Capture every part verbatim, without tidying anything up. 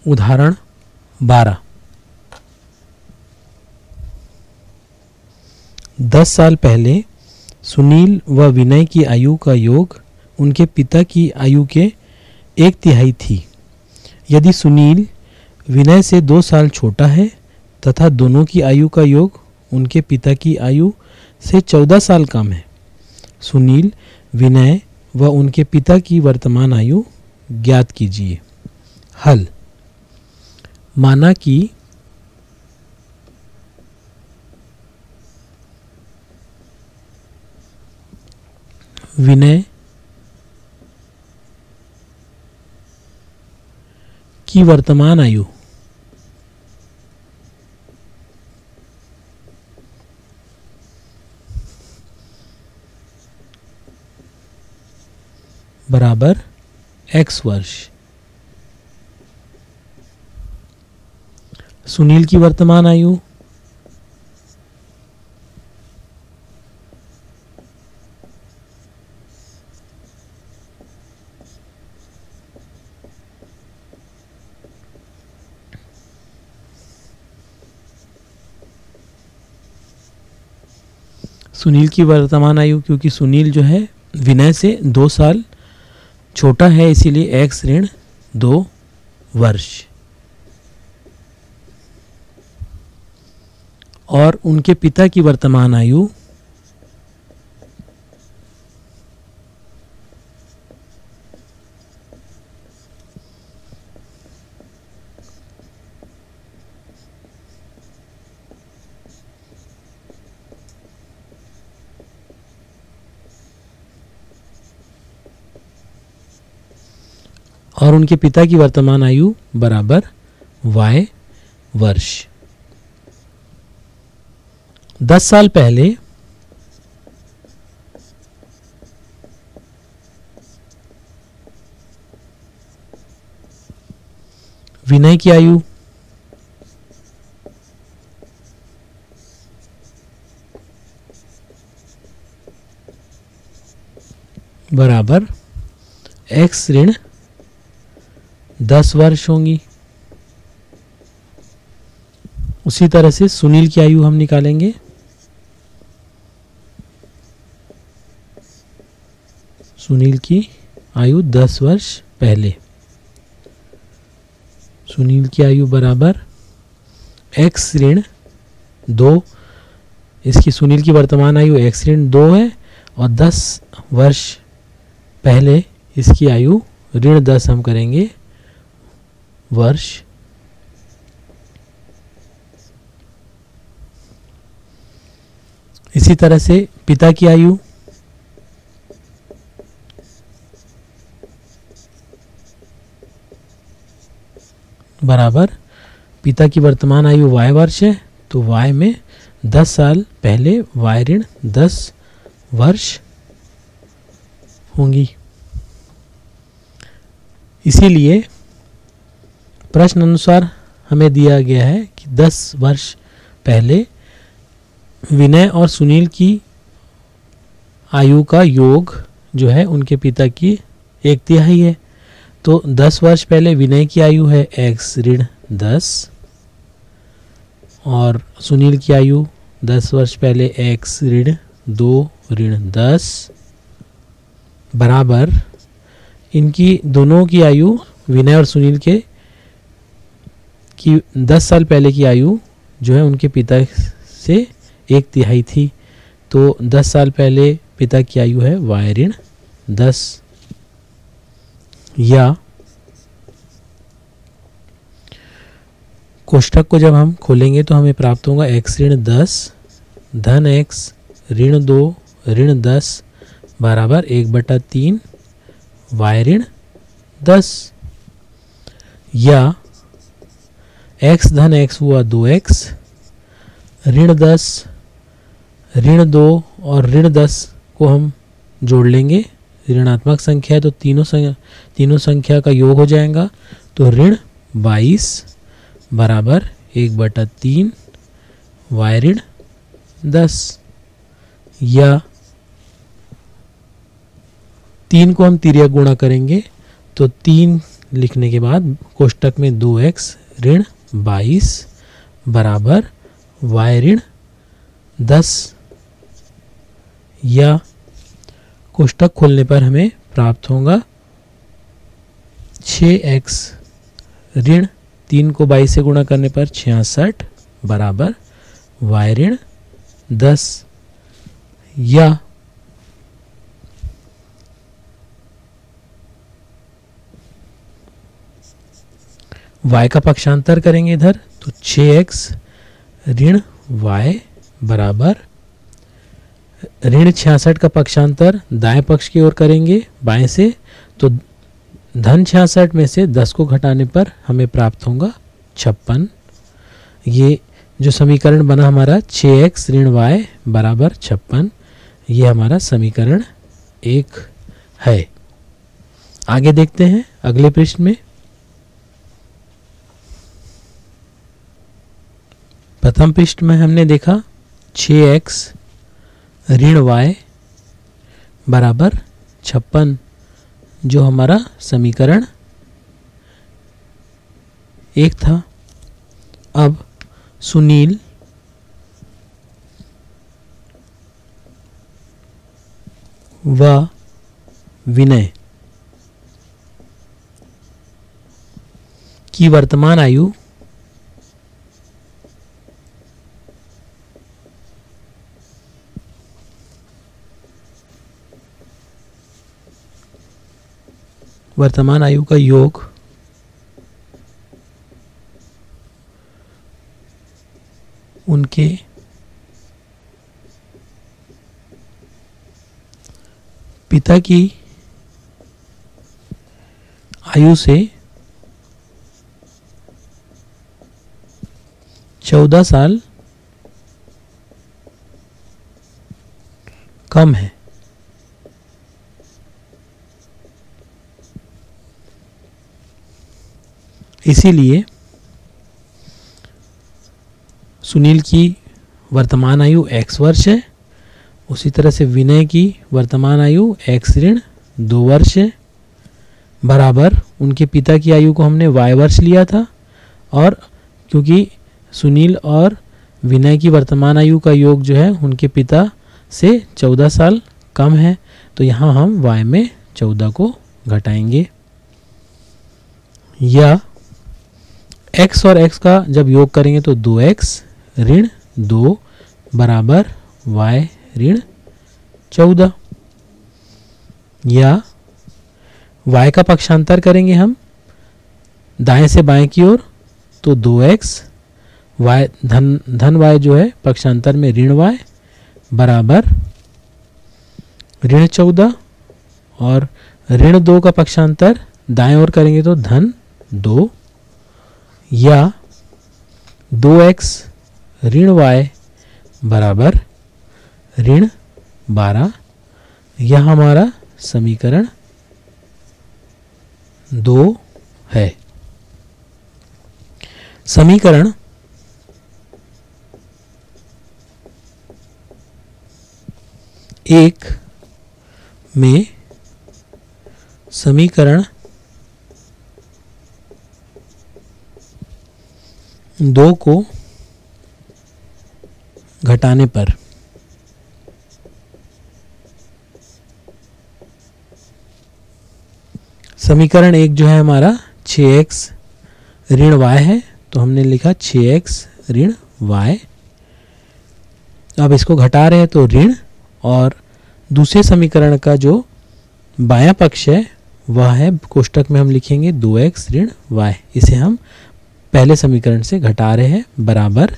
उदाहरण बारह। दस साल पहले सुनील व विनय की आयु का योग उनके पिता की आयु के एक तिहाई थी। यदि सुनील विनय से दो साल छोटा है तथा दोनों की आयु का योग उनके पिता की आयु से चौदह साल कम है, सुनील, विनय व उनके पिता की वर्तमान आयु ज्ञात कीजिए। हल। माना कि विनय की वर्तमान आयु बराबर एक्स वर्ष, सुनील की वर्तमान आयु सुनील की वर्तमान आयु क्योंकि सुनील जो है विनय से दो साल छोटा है, इसीलिए एक्स ऋण दो वर्ष, और उनके पिता की वर्तमान आयु और उनके पिता की वर्तमान आयु बराबर वाई वर्ष। दस साल पहले विनय की आयु बराबर एक्स ऋण दस वर्ष होंगी। उसी तरह से सुनील की आयु हम निकालेंगे। सुनील की आयु दस वर्ष पहले, सुनील की आयु बराबर एक्स ऋण दो, इसकी सुनील की वर्तमान आयु एक्स ऋण दो है और दस वर्ष पहले इसकी आयु ऋण दस हम करेंगे वर्ष। इसी तरह से पिता की आयु बराबर पिता की वर्तमान आयु वाई वर्ष है, तो वाई में दस साल पहले वाई ऋण दस वर्ष होंगी। इसीलिए प्रश्न अनुसार हमें दिया गया है कि दस वर्ष पहले विनय और सुनील की आयु का योग जो है उनके पिता की एक तिहाई है। तो दस वर्ष पहले विनय की आयु है एक्स ऋण दस और सुनील की आयु दस वर्ष पहले एक्स ऋण दो ऋण दस बराबर इनकी दोनों की आयु विनय और सुनील के कि दस साल पहले की आयु जो है उनके पिता से एक तिहाई थी, तो दस साल पहले पिता की आयु है वाई ऋण दस, या कोष्ठक को जब हम खोलेंगे तो हमें प्राप्त होगा एक्स ऋण दस धन एक्स ऋण दो ऋण दस बराबर एक बटा तीन वाई ऋण दस, या x धन x हुआ दो एक्स ऋण दस ऋण दो और ऋण दस को हम जोड़ लेंगे, ऋणात्मक संख्या है तो तीनों संख्या तीनों संख्या का योग हो जाएगा, तो ऋण बाईस बराबर एक बटा तीन वाई ऋण दस, या तीन को हम तिर्यक गुणा करेंगे तो तीन लिखने के बाद कोष्टक में दो एक्स ऋण बाईस बराबर वाई ऋण दस, या कोष्टक खोलने पर हमें प्राप्त होगा छः एक्स ऋण तीन को बाईस से गुणा करने पर छियासठ बराबर वाई ऋण दस, या y का पक्षांतर करेंगे इधर तो छः एक्स ऋण वाई बराबर ऋण छियासठ का पक्षांतर दाएं पक्ष की ओर करेंगे बाएं से, तो धन छियासठ में से दस को घटाने पर हमें प्राप्त होगा छप्पन। ये जो समीकरण बना हमारा छः एक्स ऋण वाई बराबर छप्पन, ये हमारा समीकरण एक है। आगे देखते हैं अगले पृष्ठ में। प्रथम पृष्ठ में हमने देखा छः एक्स ऋण वाई बराबर छप्पन, जो हमारा समीकरण एक था। अब सुनील व विनय की वर्तमान आयु वर्तमान आयु का योग उनके पिता की आयु से चौदह साल कम है। इसीलिए सुनील की वर्तमान आयु x वर्ष है, उसी तरह से विनय की वर्तमान आयु x ऋण दो वर्ष है, बराबर उनके पिता की आयु को हमने y वर्ष लिया था, और क्योंकि सुनील और विनय की वर्तमान आयु का योग जो है उनके पिता से चौदह साल कम है, तो यहाँ हम y में चौदह को घटाएंगे, या x और x का जब योग करेंगे तो दो एक्स ऋण दो बराबर y ऋण चौदह, या y का पक्षांतर करेंगे हम दाएं से बाएं की ओर, तो दो एक्स y धन धन y जो है पक्षांतर में ऋण y बराबर ऋण चौदह, और ऋण दो का पक्षांतर दाएं ओर करेंगे तो धन दो, या दो एक्स ऋण वाई बराबर ऋण बारह। यह हमारा समीकरण दो है। समीकरण एक में समीकरण दो को घटाने पर समीकरण एक जो है हमारा छः एक्स ऋण वाई है, तो हमने लिखा छः एक्स ऋण वाई। अब इसको घटा रहे हैं तो ऋण, और दूसरे समीकरण का जो बायां पक्ष है वह है कोष्टक में हम लिखेंगे दो एक्स ऋण वाई। इसे हम पहले समीकरण से घटा रहे हैं, बराबर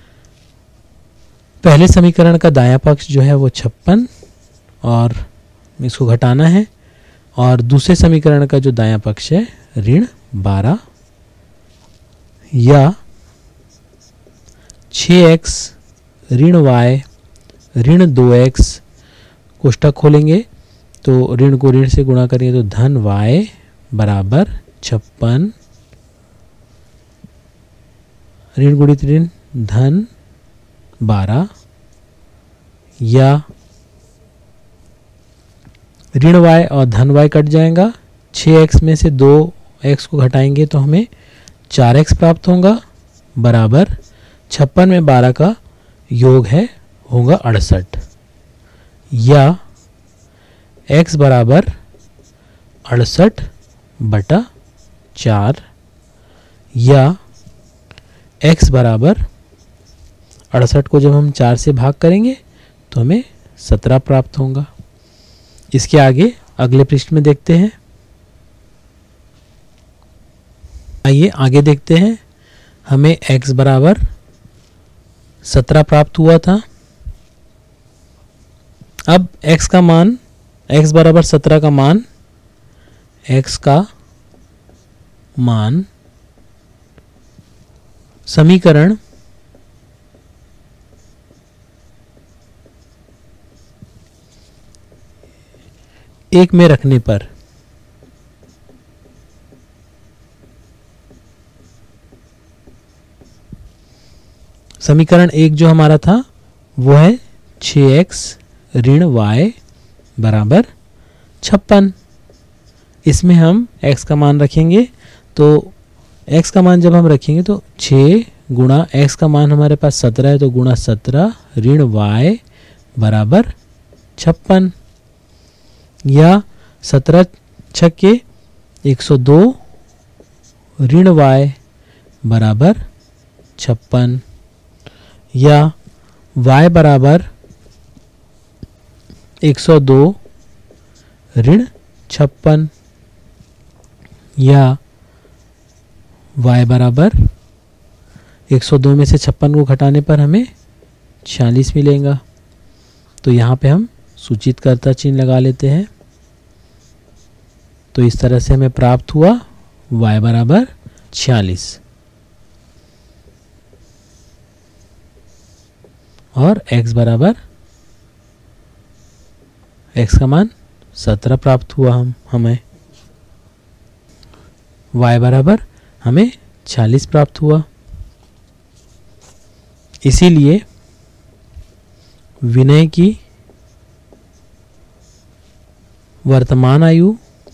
पहले समीकरण का दायां पक्ष जो है वो छप्पन और इसको घटाना है, और दूसरे समीकरण का जो दायां पक्ष है ऋण बारह, या छः एक्स ऋण वाई ऋण दो एक्स, कोष्टक खोलेंगे तो ऋण को ऋण से गुणा करेंगे तो धन वाई बराबर छप्पन, ऋण गुणित ऋण धन बारह, या ऋण वाई और धन वाई कट जाएगा, छः एक्स में से दो एक्स को घटाएंगे तो हमें चार एक्स प्राप्त होगा बराबर छप्पन में बारह का योग है होगा अड़सठ, या x बराबर अड़सठ बटा चार, या x बराबर अड़सठ को जब हम चार से भाग करेंगे तो हमें सत्रह प्राप्त होगा। इसके आगे अगले पृष्ठ में देखते हैं। आइए आगे देखते हैं। हमें x बराबर सत्रह प्राप्त हुआ था। अब x का मान, x बराबर सत्रह का मान, x का मान समीकरण एक में रखने पर समीकरण एक जो हमारा था वो है छः एक्स ऋण वाई बराबर छप्पन। इसमें हम x का मान रखेंगे, तो x का मान जब हम रखेंगे तो छः गुणा x का मान हमारे पास सत्रह है, तो गुणा सत्रह ऋण y बराबर छप्पन, या सत्रह छक्के एक सौ दो ऋण y बराबर छप्पन, या y बराबर एक सौ दो ऋण छप्पन, या y बराबर एक सौ दो में से छप्पन को घटाने पर हमें छियालीस मिलेगा। तो यहाँ पे हम सूचित कर्ता चिन्ह लगा लेते हैं। तो इस तरह से हमें प्राप्त हुआ y बराबर छियालीस और x बराबर x का मान सत्रह प्राप्त हुआ हम हमें y बराबर हमें छियालीस प्राप्त हुआ। इसीलिए विनय की वर्तमान आयु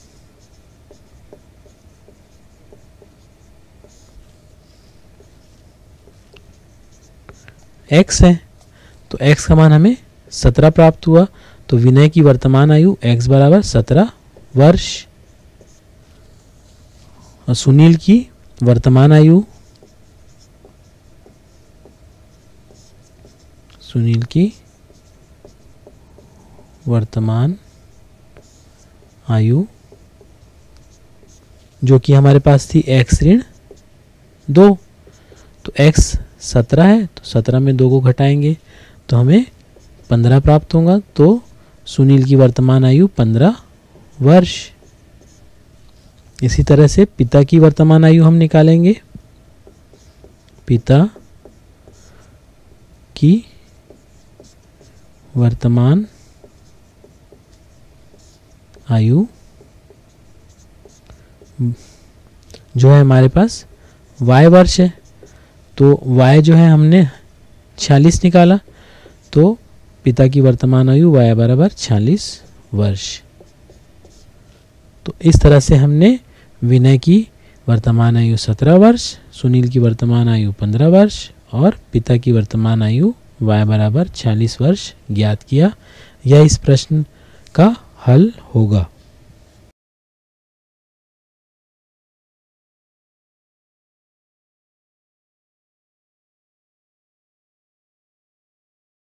x है, तो x का मान हमें सत्रह प्राप्त हुआ। तो विनय की वर्तमान आयु x बराबर सत्रह वर्ष और सुनील की वर्तमान आयु सुनील की वर्तमान आयु जो कि हमारे पास थी x ऋण दो, तो x सत्रह है, तो सत्रह में दो को घटाएंगे तो हमें पंद्रह प्राप्त होगा। तो सुनील की वर्तमान आयु पंद्रह वर्ष। इसी तरह से पिता की वर्तमान आयु हम निकालेंगे। पिता की वर्तमान आयु जो है हमारे पास y वर्ष है, तो y जो है हमने छियालीस निकाला, तो पिता की वर्तमान आयु y बराबर छियालीस वर्ष। तो इस तरह से हमने विनय की वर्तमान आयु सत्रह वर्ष, सुनील की वर्तमान आयु पंद्रह वर्ष और पिता की वर्तमान आयु y बराबर छियालीस वर्ष ज्ञात किया। यह इस प्रश्न का हल होगा।